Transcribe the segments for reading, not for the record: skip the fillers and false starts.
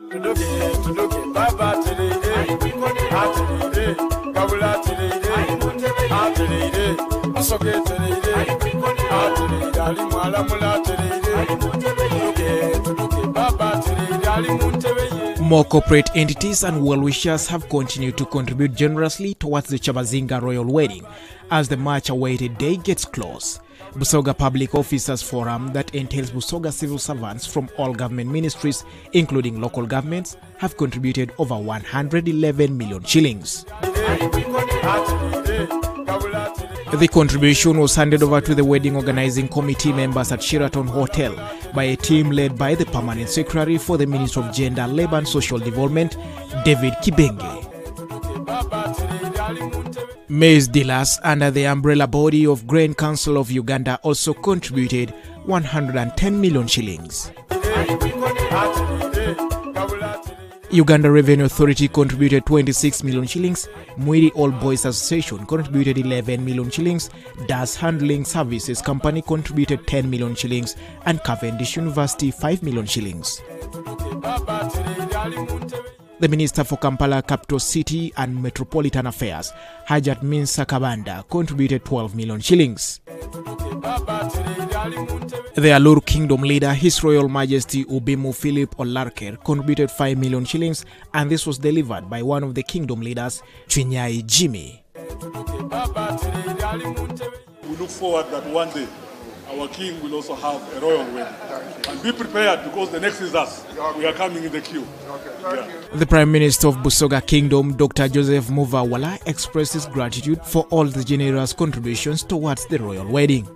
More corporate entities and well-wishers have continued to contribute generously towards the Chamazinga royal wedding as the much-awaited day gets close. Busoga Public Officers Forum, that entails Busoga civil servants from all government ministries, including local governments, have contributed over 111 million shillings. The contribution was handed over to the wedding organizing committee members at Sheraton Hotel by a team led by the Permanent Secretary for the Ministry of Gender, Labour and Social Development, David Kibenge. Maize dealers under the umbrella body of Grain Council of Uganda also contributed 110 million shillings. Uganda Revenue Authority contributed 26 million shillings, Mwiri All Boys Association contributed 11 million shillings, Das Handling Services Company contributed 10 million shillings, and Cavendish University 5 million shillings. The Minister for Kampala, Capital City and Metropolitan Affairs, Hajat Minsa Kabanda, contributed 12 million shillings. The Alur Kingdom leader, His Royal Majesty Ubimu Philip Olarker, contributed 5 million shillings, and this was delivered by one of the kingdom leaders, Chinyai Jimmy. We look forward that one day our king will also have a royal wedding. And be prepared because the next is us. We are coming in the queue. The Prime Minister of Busoga Kingdom, Dr. Joseph Muvawala, expressed his gratitude for all the generous contributions towards the royal wedding.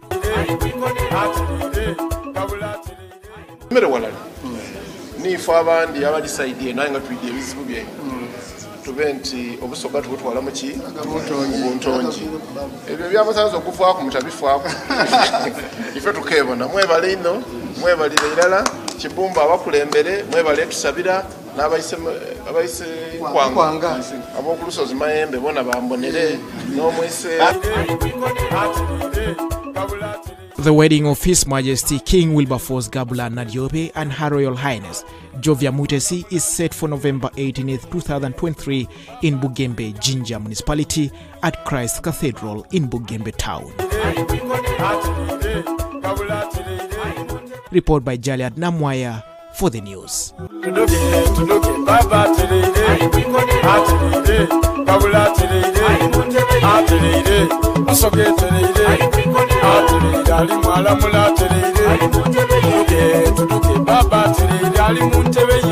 Nifa abandi abalisaidiye naye nga twidde ebizibu bye tube nti obusoga tubutwala muki buntongi ebyo byamasanze okufaako mutabifaako ife tukebona mwebale ino mwebalire irala kibumba abakulembere mwebale tusabira n'abayise nkwanga ab'okulusozi mayembe bona bambonere n'omwise. The wedding of His Majesty King Wilberforce Gabula Nadiope and Her Royal Highness Jovia Mutesi is set for November 18, 2023 in Bugembe, Jinja Municipality at Christ Cathedral in Bugembe Town. Report by Jaliad Namwaya for the news. Ali muntebe